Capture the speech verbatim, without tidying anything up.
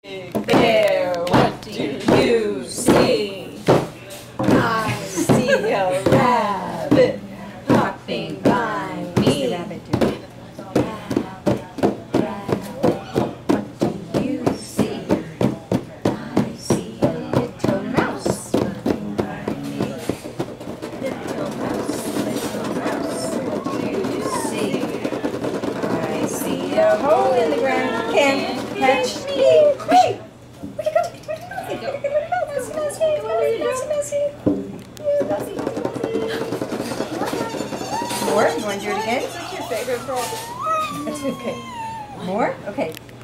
Bear, what do you see? I see a rabbit hopping by me. Rabbit, do What do you see? I see a little mouse running by me. Little mouse, little mouse, what do you see? I see a hole in the ground. Can't catch me. Wait! Where'd it go? Where'd it go? Where'd it go? Mousy, mousy, mousy, mousy. Yeah, mousy, mousy. More? You want to do it again? What's your favorite part? Okay. More? Okay.